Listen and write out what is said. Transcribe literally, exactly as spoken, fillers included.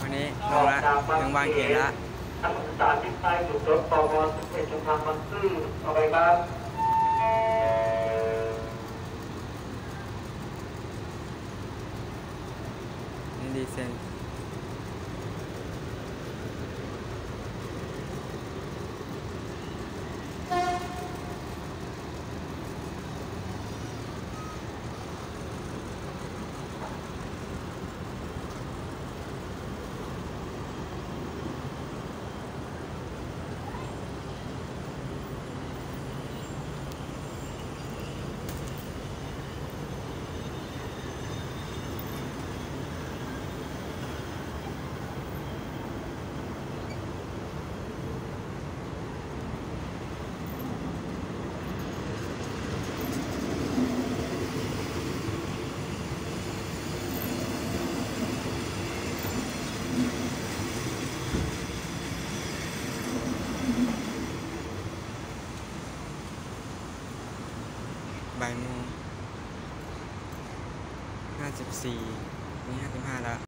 วันนี้ลงละถึงบางเขนละนักศึกษาที่ใต้หยุดรถตมสิบเอ็ดจนทางบางซื่อเอาไปครับนี่ดีเซนบ่ายโมงห้าสิบสี่นี่ห้าสิบห้าแล้ว